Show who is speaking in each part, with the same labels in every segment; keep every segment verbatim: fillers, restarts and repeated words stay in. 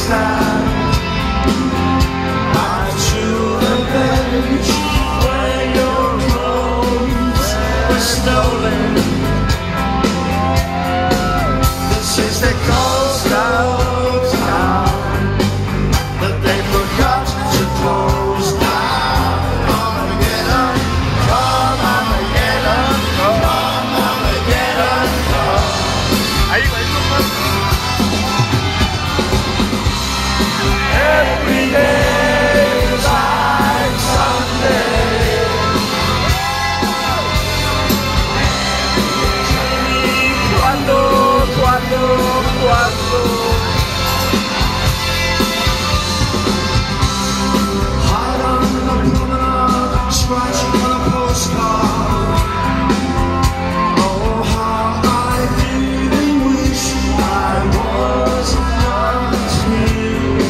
Speaker 1: stand on a tulip bench where your clothes were stolen. This is the ghost of town that they forgot to close down. Come Armageddon, come Armageddon, come Armageddon, come. Are you ready for this? Every day is like Sunday. Cuando, cuando, cuando. Hide on the promenade, scratching on a postcard. Oh, how I really wish I was not here.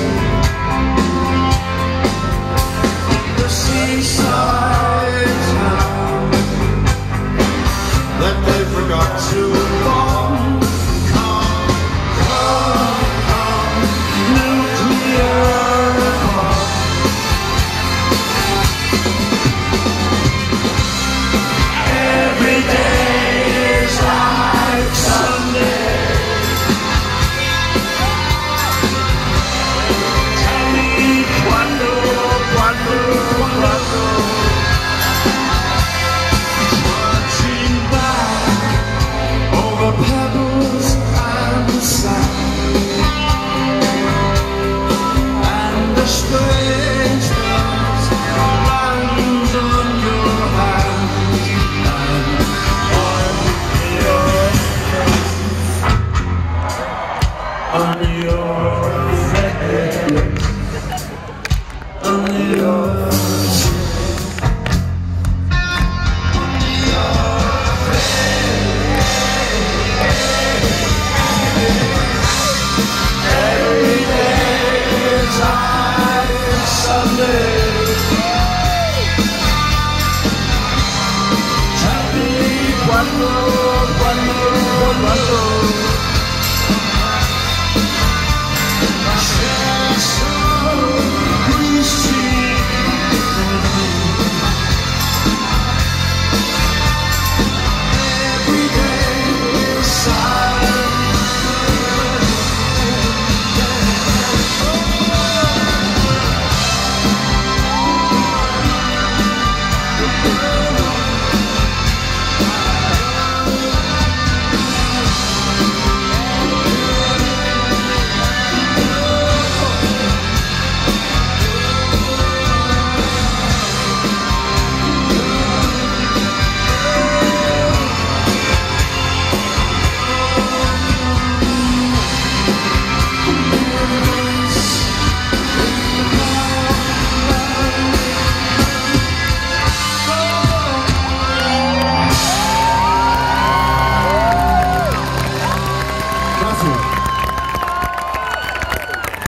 Speaker 1: The seaside town that they forgot to bomb. Come, come, come, nuclear bomb. Every day is like Sunday. Tell me cuando, cuando, cuando. Marching back over pebbles and sand, and the strange bells lands on your hand, and on your on your face.